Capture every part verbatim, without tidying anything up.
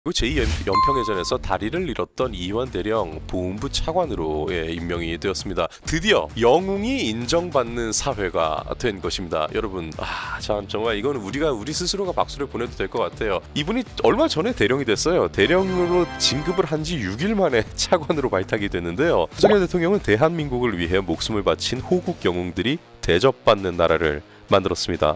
제이 연평해전에서 다리를 잃었던 이희원 대령 보훈부 차관으로 예, 임명이 되었습니다. 드디어 영웅이 인정받는 사회가 된 것입니다. 여러분, 아, 참 정말 이거는 우리가 우리 스스로가 박수를 보내도 될 것 같아요. 이분이 얼마 전에 대령이 됐어요. 대령으로 진급을 한 지 육 일 만에 차관으로 발탁이 됐는데요. 박정희 대통령은 대한민국을 위해 목숨을 바친 호국 영웅들이 대접받는 나라를 만들었습니다.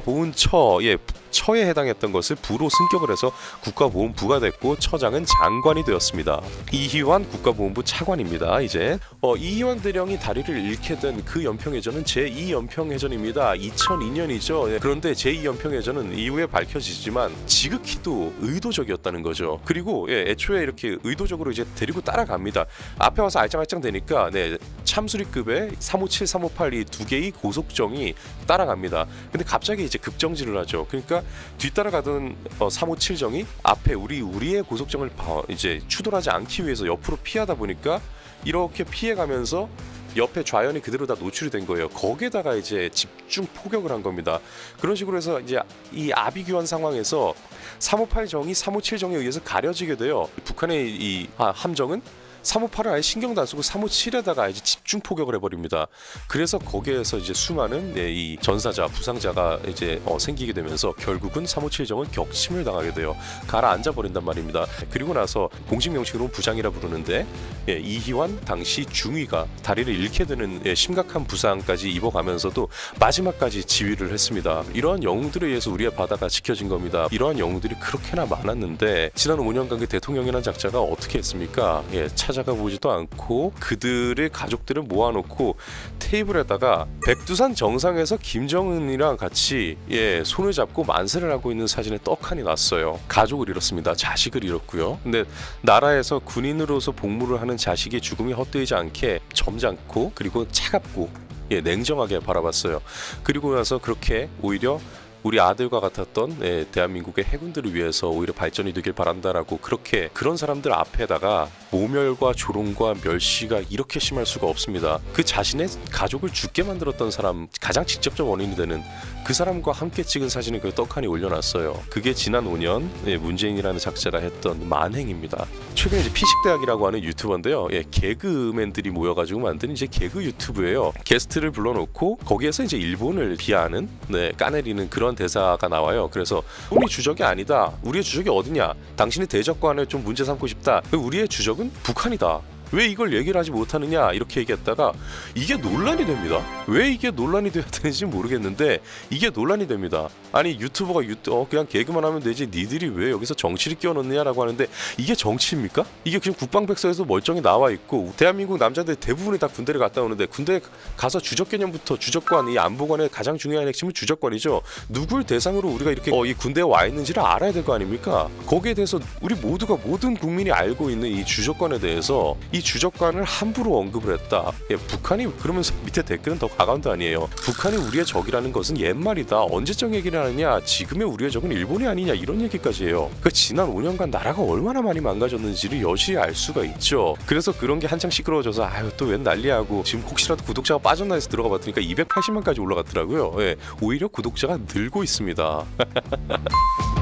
국가보훈처의 처에 해당했던 것을 부로 승격을 해서 국가보훈부가 됐고 처장은 장관이 되었습니다. 이희환 국가보훈부 차관입니다. 이제 어, 이희환 대령이 다리를 잃게 된 그 연평해전은 제이 연평해전입니다. 이천이 년이죠. 그런데 제이 연평해전은 이후에 밝혀지지만 지극히도 의도적이었다는 거죠. 그리고 예, 애초에 이렇게 의도적으로 이제 데리고 따라갑니다. 앞에 와서 알짱알짱 되니까 네, 참수리급의 삼오칠, 삼오팔 이 두 개의 고속정이 따라갑니다. 근데 갑자기 이제 급정지를 하죠. 그러니까 뒤따라가던 어, 삼오칠 정이 앞에 우리 우리의 고속정을 봐, 이제 추돌하지 않기 위해서 옆으로 피하다 보니까 이렇게 피해가면서 옆에 좌연이 그대로 다 노출이 된 거예요. 거기에다가 이제 집중 포격을 한 겁니다. 그런 식으로 해서 이제 이 아비규환 상황에서 삼오팔 정이 삼오칠 정에 의해서 가려지게 돼요. 북한의 이 아, 함정은 삼오팔을 아예 신경도 안 쓰고 삼오칠에다가 이제 집중 포격을 해버립니다. 그래서 거기에서 이제 수많은 네, 이 전사자, 부상자가 이제 어, 생기게 되면서 결국은 삼오칠 정은 격침을 당하게 돼요. 가라앉아 버린단 말입니다. 그리고 나서 공식 명칭으로 부상이라 부르는데 예, 이희환 당시 중위가 다리를 잃게 되는 예, 심각한 부상까지 입어가면서도 마지막까지 지휘를 했습니다. 이러한 영웅들에 의해서 우리의 바다가 지켜진 겁니다. 이러한 영웅들이 그렇게나 많았는데 지난 오 년간 그 대통령이라는 작자가 어떻게 했습니까? 예, 찾아가 보지도 않고 그들의 가족들을 모아놓고 테이블에다가 백두산 정상에서 김정은이랑 같이 예, 손을 잡고 만세를 하고 있는 사진에 떡하니 났어요. 가족을 잃었습니다. 자식을 잃었고요. 근데 나라에서 군인으로서 복무를 하는 자식의 죽음이 헛되지 않게 점잖고 그리고 차갑고 예, 냉정하게 바라봤어요. 그리고 나서 그렇게 오히려 우리 아들과 같았던 예, 대한민국의 해군들을 위해서 오히려 발전이 되길 바란다라고 그렇게 그런 사람들 앞에다가 모멸과 조롱과 멸시가 이렇게 심할 수가 없습니다. 그 자신의 가족을 죽게 만들었던 사람, 가장 직접적 원인이 되는 그 사람과 함께 찍은 사진을 그 떡하니 올려놨어요. 그게 지난 오 년 예, 문재인이라는 작자가 했던 만행입니다. 최근에 이제 피식대학이라고 하는 유튜버인데요. 예, 개그맨들이 모여가지고 만든 이제 개그 유튜브예요. 게스트를 불러놓고 거기에서 이제 일본을 비하하는 네, 까내리는 그런 대사가 나와요. 그래서 우리 주적이 아니다. 우리의 주적이 어디냐? 당신의 대적관을 좀 문제 삼고 싶다. 우리의 주적은 북한이다. 왜 이걸 얘기를 하지 못하느냐 이렇게 얘기했다가 이게 논란이 됩니다. 왜 이게 논란이 돼야 되는지 모르겠는데 이게 논란이 됩니다. 아니 유튜버가 유튜, 어, 그냥 개그만 하면 되지 니들이 왜 여기서 정치를 끼워넣느냐라고 하는데 이게 정치입니까? 이게 지금 국방백서에서 멀쩡히 나와 있고 대한민국 남자들 대부분이 다 군대를 갔다 오는데 군대 가서 주적 개념부터 주적관, 이 안보관의 가장 중요한 핵심은 주적관이죠. 누굴 대상으로 우리가 이렇게 어, 이 군대에 와 있는지를 알아야 될 거 아닙니까? 거기에 대해서 우리 모두가 모든 국민이 알고 있는 이 주적관에 대해서 이 이 주적관을 함부로 언급을 했다. 예, 북한이 그러면서 밑에 댓글은 더 가관도 아니에요. 북한이 우리의 적이라는 것은 옛말이다. 언제적 얘기를 하느냐. 지금의 우리의 적은 일본이 아니냐. 이런 얘기까지 해요. 그 지난 오 년간 나라가 얼마나 많이 망가졌는지를 여실히 알 수가 있죠. 그래서 그런 게 한창 시끄러워져서 아유 또 웬 난리하고 지금 혹시라도 구독자가 빠졌나 해서 들어가 봤더니까 이백팔십만까지 올라갔더라고요. 예, 오히려 구독자가 늘고 있습니다.